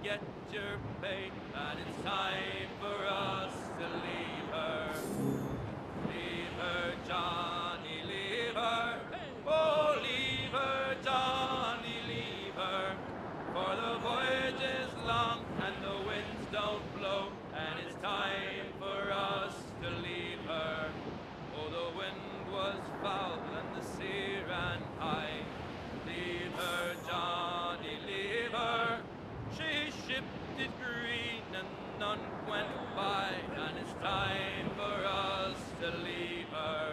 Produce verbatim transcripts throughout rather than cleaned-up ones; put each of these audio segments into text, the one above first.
get your pay, and it's time for us to leave her. Leave her, Johnny, leave her. Oh, leave her, Johnny, leave her. For the voyage is long and the winds don't blow, and it's time for us to leave her. Oh, the wind was foul and the sea ran high. Leave her, Johnny, leave her. She shipped it green and none went by, and it's time for us to leave her.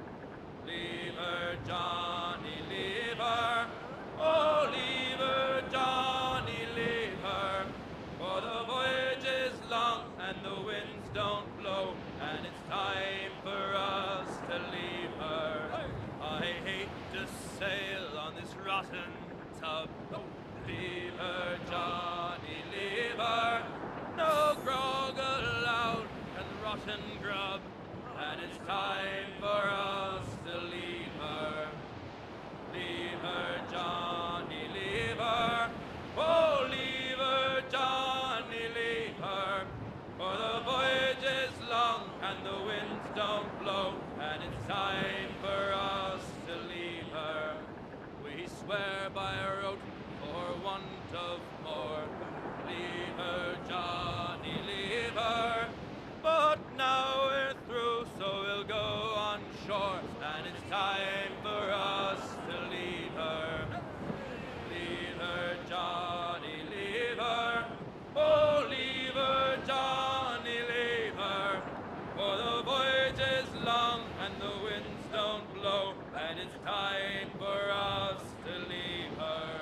Leave her, Johnny, leave her. Oh, leave her, Johnny, leave her. For the voyage is long and the winds don't blow, and it's time for us to leave her. I hate to sail on this rotten tub. Leave her, Johnny, leave her. No grog allowed and rotten grub, and it's time for us to leave her. Leave her, Johnny, leave her. Oh, leave her, Johnny, leave her. For the voyage is long and the winds don't blow, and it's time for us to leave her. We swear by our oath for want of more. Leave her, Johnny, leave her. But now we're through, so we'll go on shore, and it's time for us to leave her. Leave her, Johnny, leave her. Oh, leave her, Johnny, leave her. For the voyage is long and the winds don't blow, and it's time for us to leave her.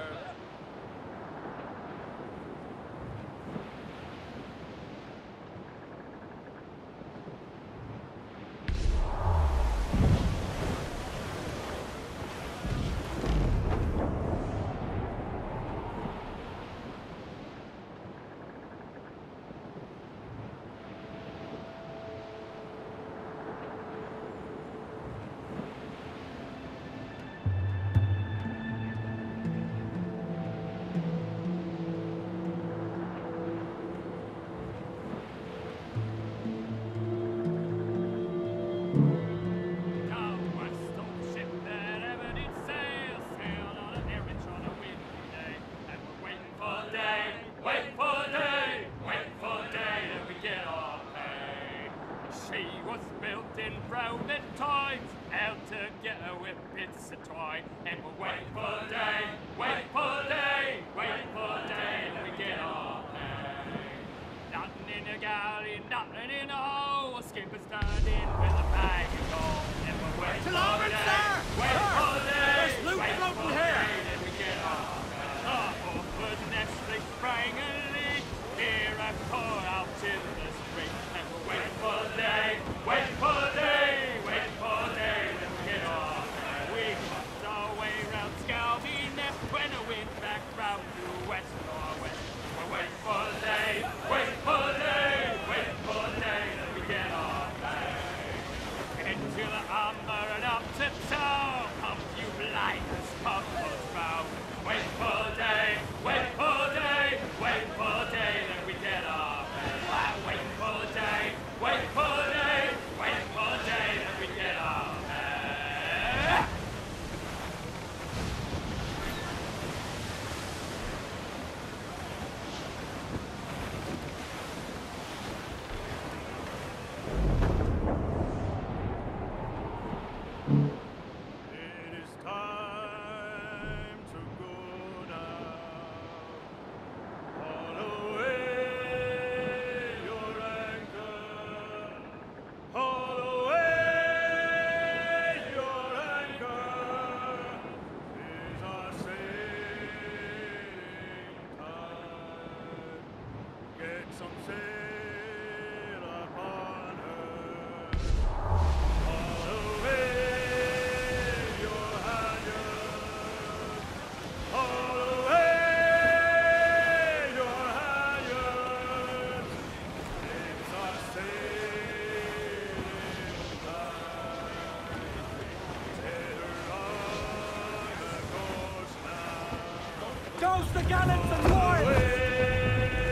Toast the gallants and wine!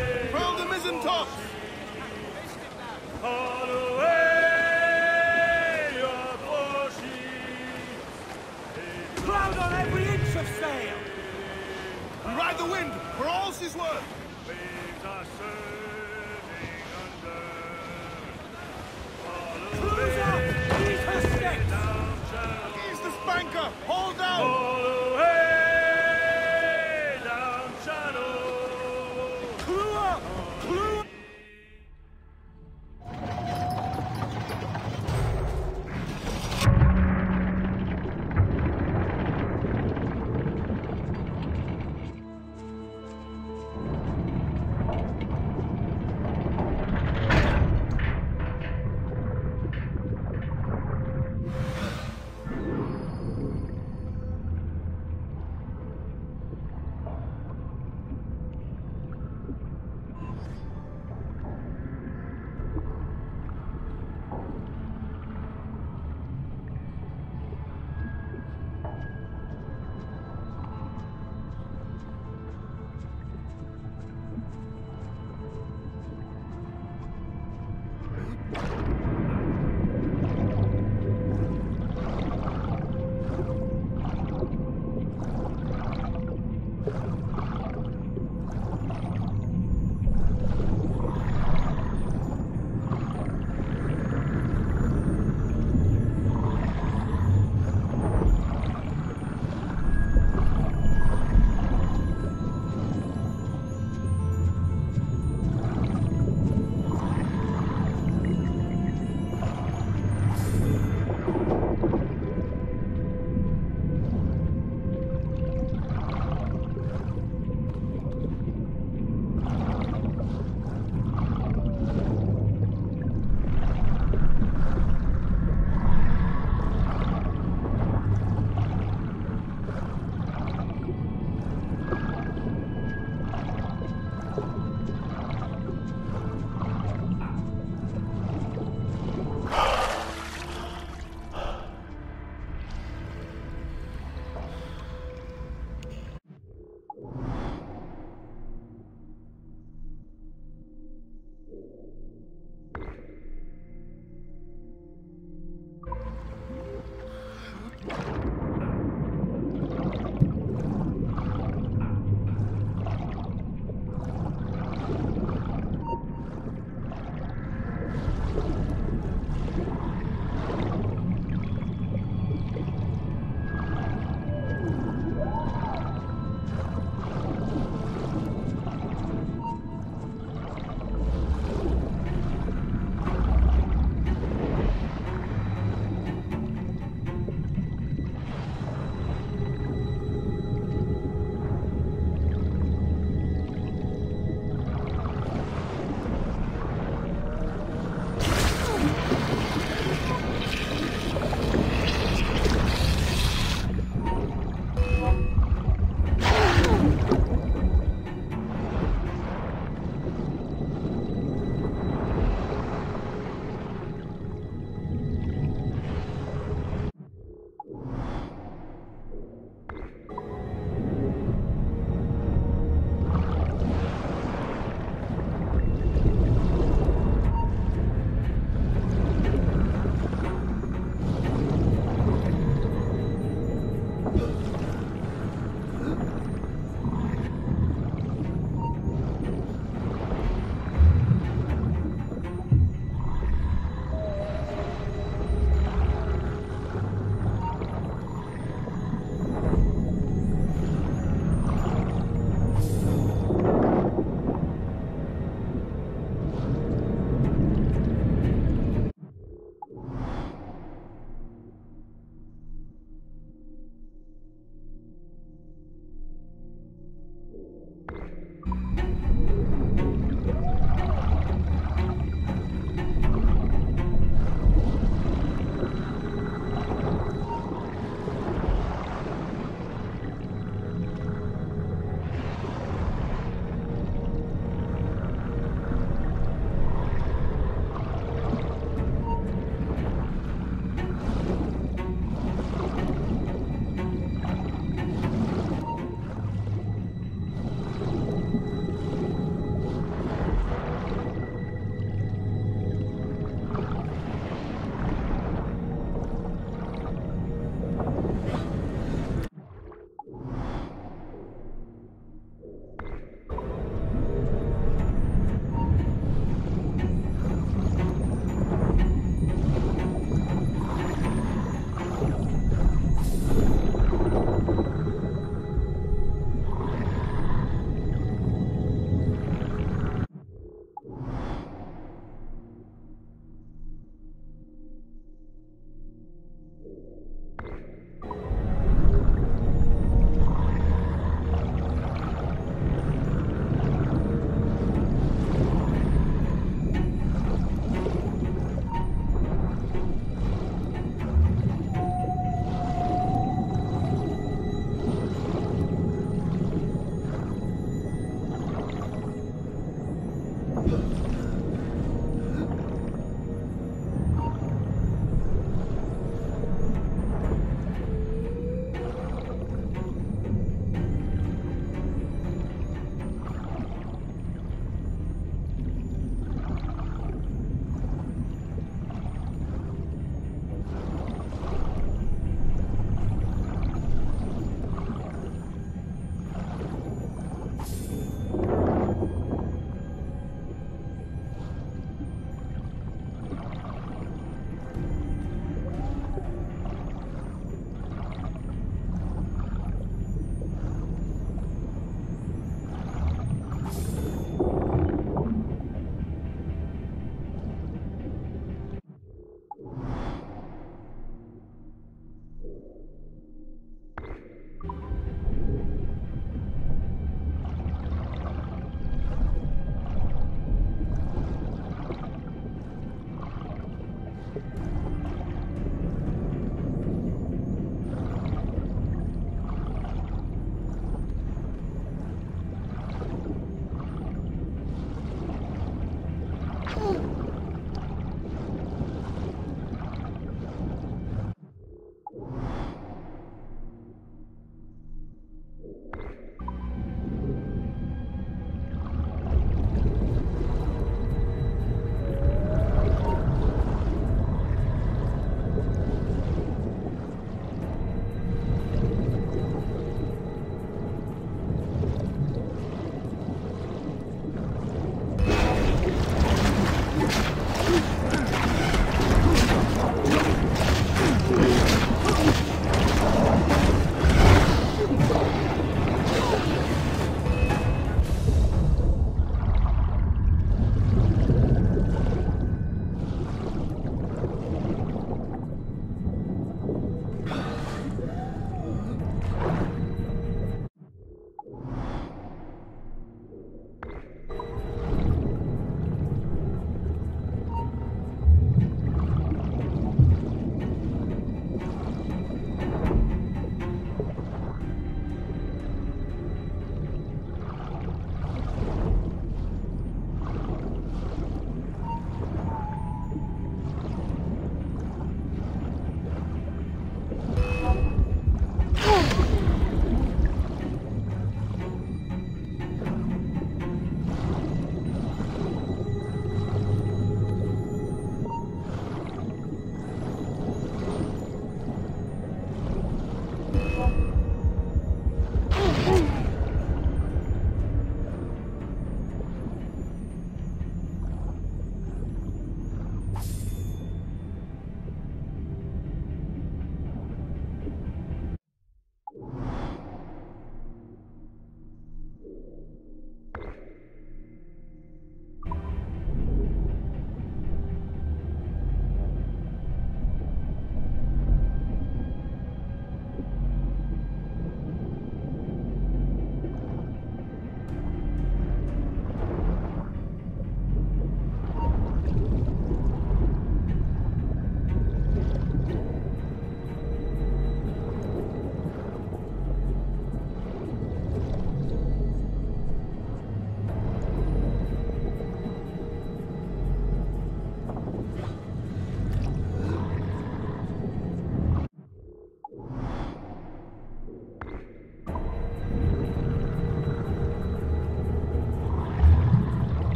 across! All away, your bushy. Crowd on every inch of sail! We ride the wind, for all's his worth! Waves are surging under. All Cruise up! Ease her sticks! down channel. Ease the spanker! Hold down! All away, down channel. Crew up! Crew up!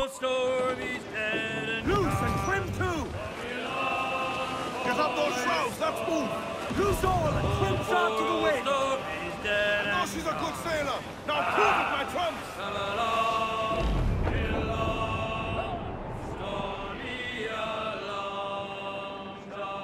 Oh, Stormy's dead and Loose and trim too! Get up those shrouds, let's move! Loose all and trim sharp to the wind! Stormy's dead I know and she's a good sailor! Now prove it, my trumps! come along, get along, Stormy along,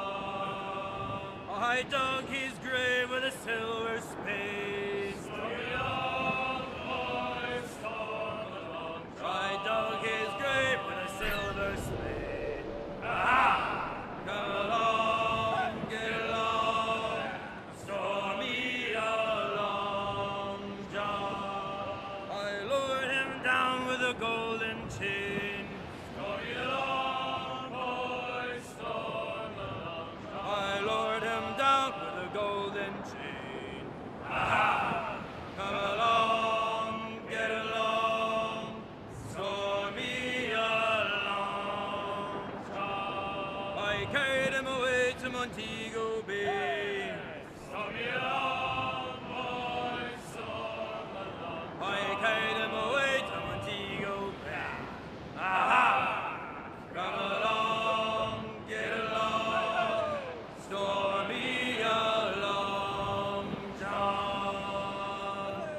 John. I dug his grave with a silver spade. Stormy along, boys, storm along, John. I dug his grave with a silver spade. Ah! Come along, get along, Stormy along, John. I lowered him down with a golden chain. Stormy along, boys, storm along, John. I lowered him down with a golden chain. Ah! Come along, get along, Stormy along, John. I carried him away to Montego Bay. Stormy along, boys, storm along. I carried him away to Montego Bay. Aha! Come along, get along, Stormy along, John.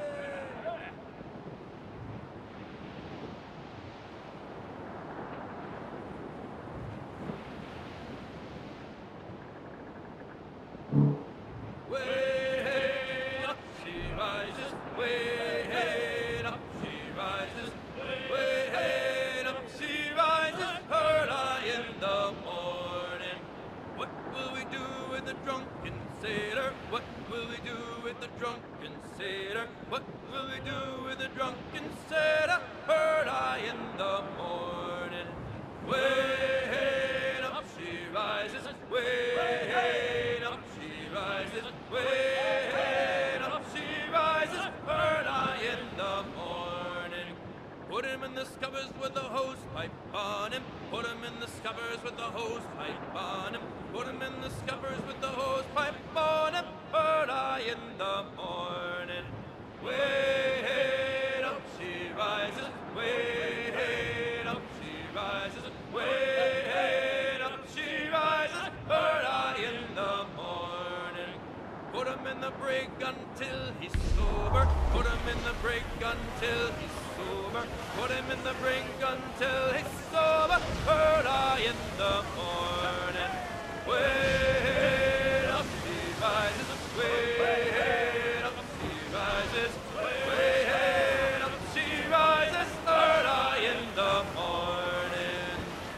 Way hey, up she rises, way hey, up she rises, way hey, up she rises, early in the morning. What will we do with the drunken sailor? What will we do with the drunken sailor? What will we do with the drunken sailor? Early in the morning. Way hey, up she rises, way hey, up she rises, way hey, up she rises, early in the morning. Put him in the scuppers with the hose pipe on him. Put him in the scuppers with the hose pipe on him. Put him in the scuppers with the hose pipe on him. Early in the morning. Way hey, up she rises, way hey, up she rises, way hey, up she rises, early in the morning. Put him in the brig until he's sober. Put him in the brig until he's sober. Put him in the brig until he's sober. Early in the morning. Way up she rises. Way up she rises. Way up she rises. Early in the morning.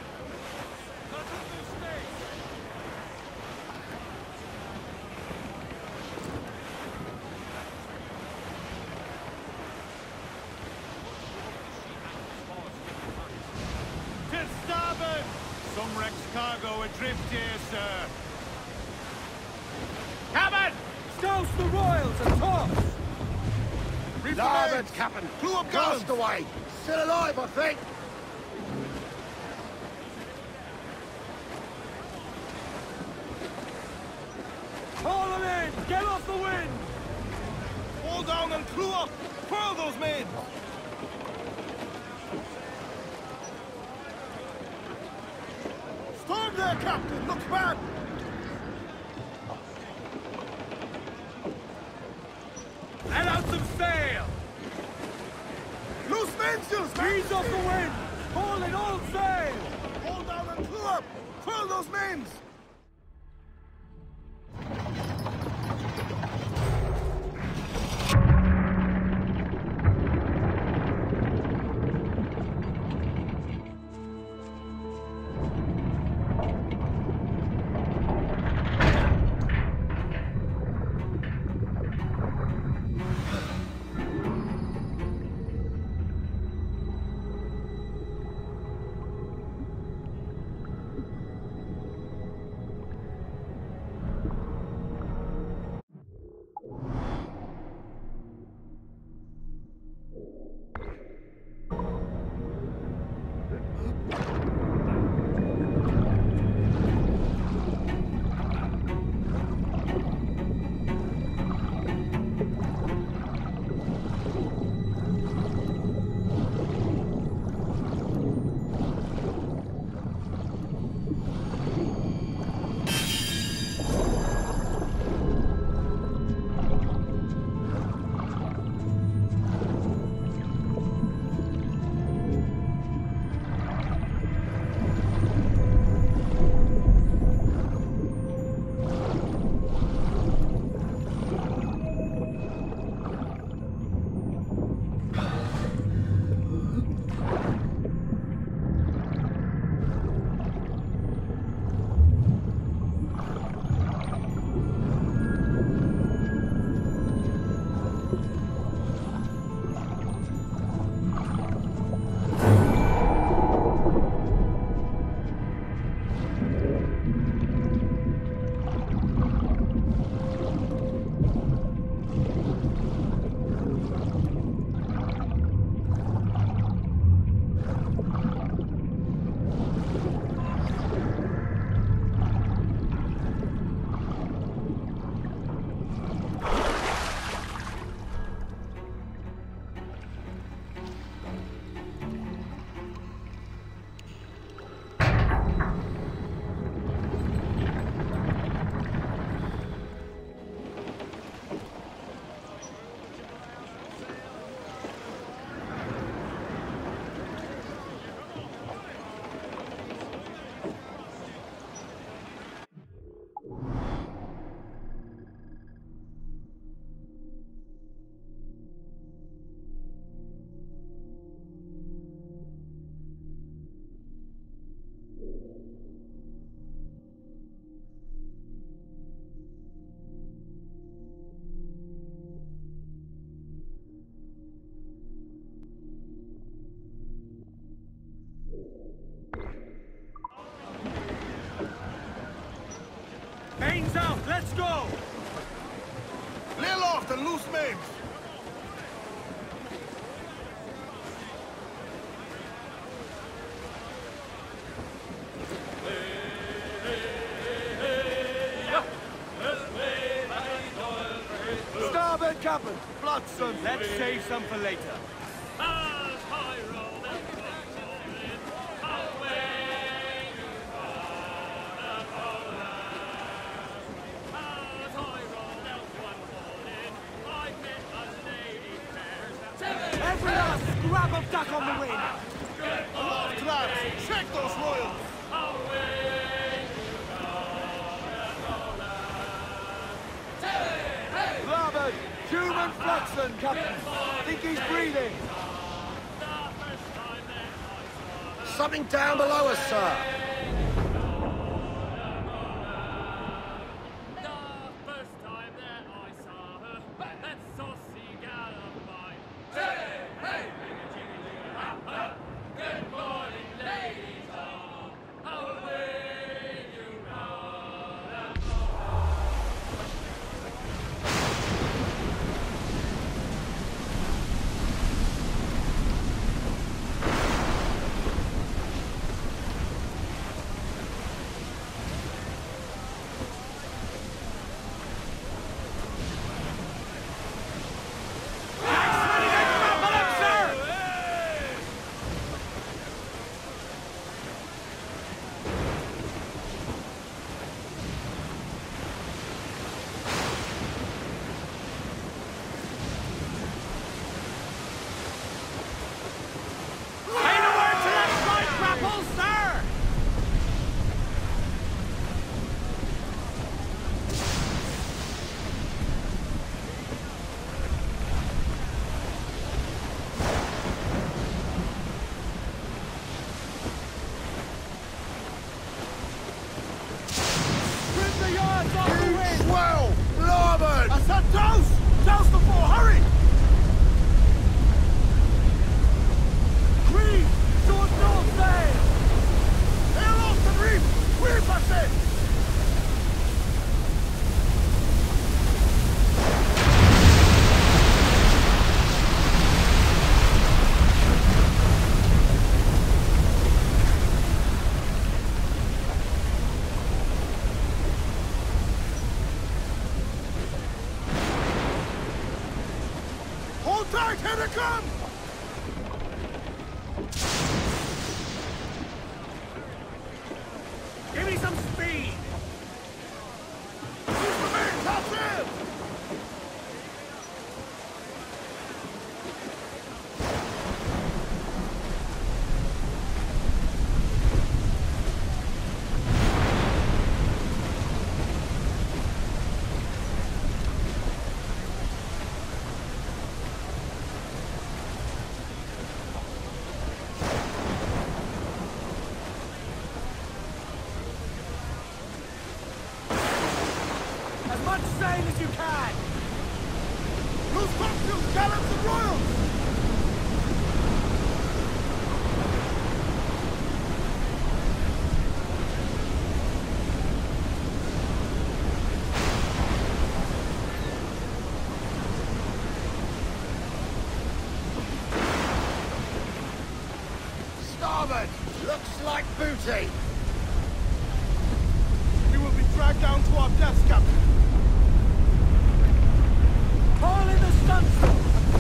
To starboard! Some wrecked cargo adrift here, sir. Cabin! Stouse the royals and tops! Reef Larboard, the Captain. Crew up guns! Cast away. Still alive, I think. Haul them in! Get off the wind! Fall down and crew up! Furl those men! Storm there, Captain! Look back! Let out some sail! Loose mainsails! Breeze off the wind! Haul in all sail! Fall down and crew up! Furl those mains! and loose men! Starboard, Captain! Flotsam! Let's save some for later. Every last scrap of duck on the wind! Aloft, lads! Check those royals! Larboard! Human Flotsam, Captain! Think he's breathing! Something down below us, sir! Swell! Larboard! I said douse! Douse the fore, hurry! Green! Short north sail! They're off the reef! Reef, I said! Hold tight, here they come! Give me some speed! Use the main top sail! As much sail as you can! Loose cocktails, gallants and royals! Starboard! Looks like booty! We will be dragged down to our deaths, Captain! Haul in the stunsail!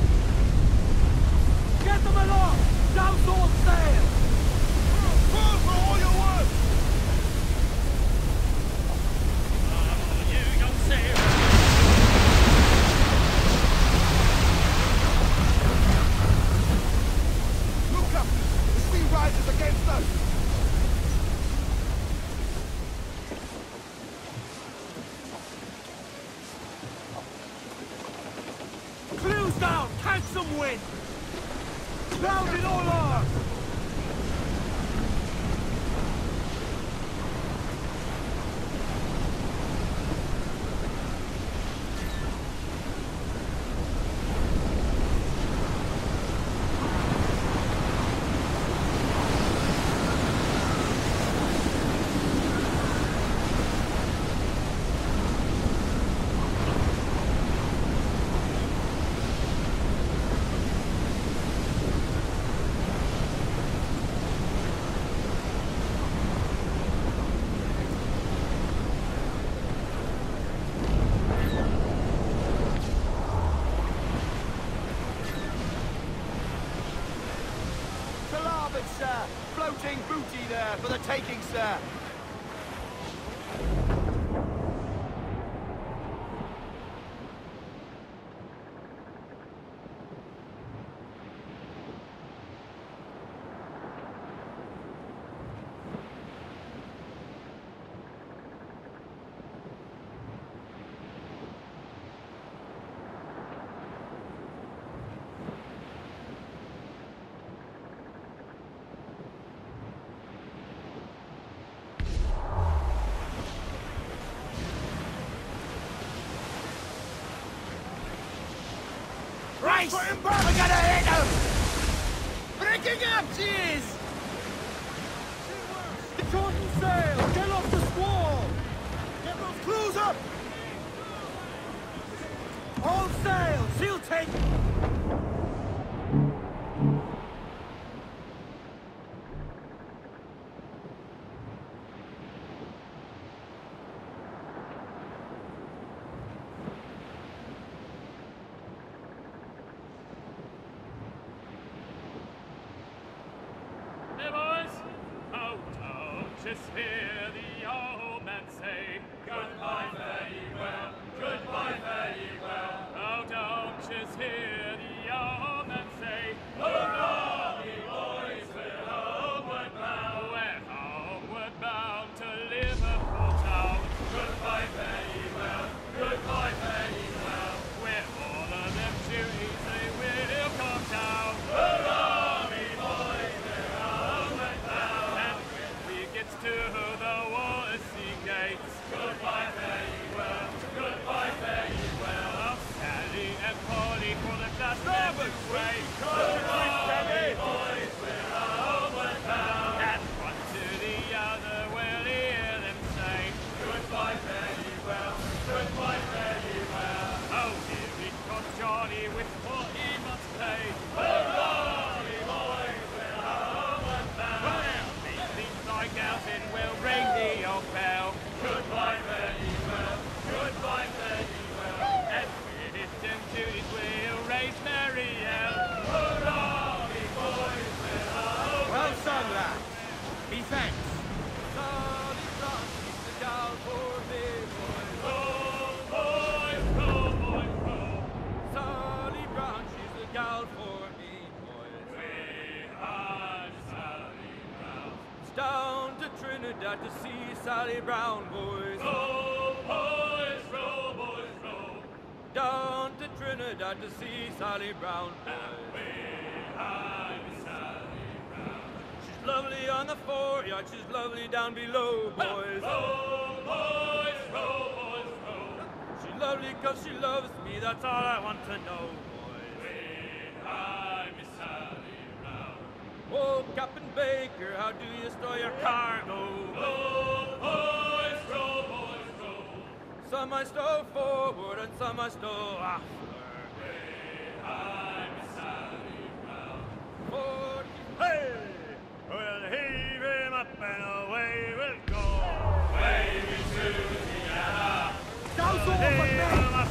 Get them aloft! Douse all sail! Pull for all your worth! You young sailor! Look, Captain! The sea rises against us! Clews down! Catch some wind! Round in all arms! Tempting booty there for the taking, sir. Christ! Put him back! We're gonna hit him! Breaking up, cheers! Shorten sail! Get off the squall! Get those crews up! All sail! She'll take... Hey boys! Oh, don't just hear the old man say, goodbye, fare ye well, goodbye, fare ye well. Oh, don't just hear the old man say, hold on, ye boys, we're homeward bound. We're homeward bound to Liverpool town. Goodbye, fare ye well, goodbye, fare ye well. Where all of them duties they will come down. Hold on, ye boys, we're homeward bound. And when we get to the Wallasey gates, goodbye, fare ye well, goodbye, fare ye well. Oh, Sally and Polly for the last starboard way. Goodbye, ye boys, we're homeward bound. And one to the other we'll hear them say, goodbye, fare ye well, goodbye, fare ye well. Oh, here it comes Johnny with what he must pay. Hurrah, ye boys, we're homeward bound. Well, these things like Elton will ring the old bell. Goodbye, fare ye well, goodbye, fare ye well. And with them duties we'll raise merry yell. Hurrah, ye boys, we're homeward Well sung, lads. Be thanks. Solid rock, keep the gal for me, boys. Roll, boys, roll, boys, roll. Sally Brown, she's the gal for me, boys. We are Sally Brown. It's down to Trinidad to see Sally Brown, boys. Roll, boys, roll, boys, roll. Down to Trinidad to see Sally Brown, boys. We are Sally Brown. She's lovely on the foreyard, she's lovely down below, boys. Roll, boys, roll, boys, roll. She's lovely cause she loves me, that's all I want to know, boys. We are Miss Sally Brown. Oh, Captain Baker, how do you store your cargo? Roll, boys, roll, boys, roll. Some I stow forward and some I stow after. We are Miss Sally Brown. For Hey! We'll heave him up and away we'll go. Waving to the Anna. Down We'll heave him up